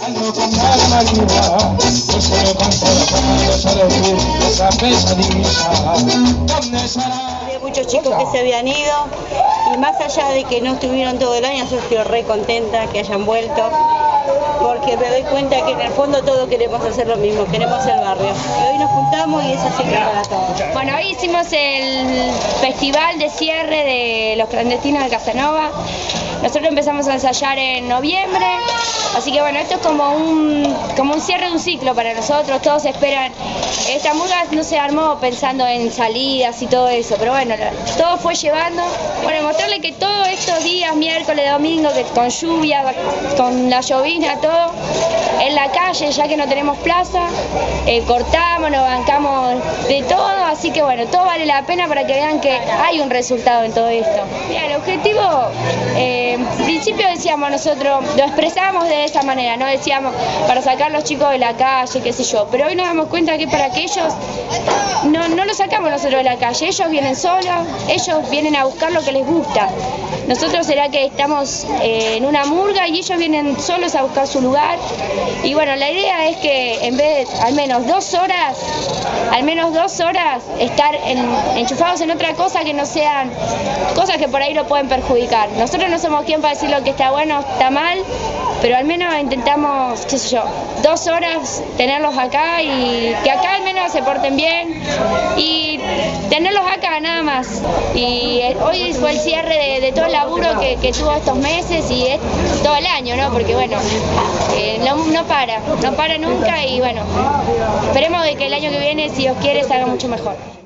Bailando con María, yo solo canto para desaludir esa pesadilla. ¿Dónde estará? Había muchos chicos que se habían ido y más allá de que no estuvieron todo el año, yo estoy re contenta que hayan vuelto, porque me doy cuenta que en el fondo todos queremos hacer lo mismo, queremos el barrio. Y hoy nos juntamos y es así para todos. Bueno, hoy hicimos el festival de cierre de los clandestinos de Casanova. Nosotros empezamos a ensayar en noviembre, así que bueno, esto es como un cierre de un ciclo para nosotros. Todos esperan. Esta murga no se armó pensando en salidas y todo eso, pero bueno, todo fue llevando. Bueno, mostrarle que todos estos días, miércoles, domingo, que con lluvia, con la llovizna, todo, en la calle, ya que no tenemos plaza, cortamos, nos bancamos de todo, así que bueno, todo vale la pena para que vean que hay un resultado en todo esto. Mira, el objetivo, en principio decíamos nosotros, lo expresábamos de esa manera, no decíamos para sacar a los chicos de la calle, qué sé yo, pero hoy nos damos cuenta que para que ellos, no los sacamos nosotros de la calle, ellos vienen solos, ellos vienen a buscar lo que les gusta. Nosotros será que estamos en una murga y ellos vienen solos a buscar su lugar. Y bueno, la idea es que en vez de al menos 2 horas, estar enchufados en otra cosa que no sean cosas que por ahí lo pueden perjudicar. Nosotros no somos quien para decir lo que está bueno o está mal, pero al menos intentamos, qué sé yo, 2 horas tenerlos acá y que acá al menos se porten bien y tenerlos acá nada más. Y hoy fue el cierre de todo el laburo que tuvo estos meses y es todo el año, ¿no? Porque bueno, no para nunca y bueno, esperemos de que el año que viene, si Dios quiere, se haga mucho mejor.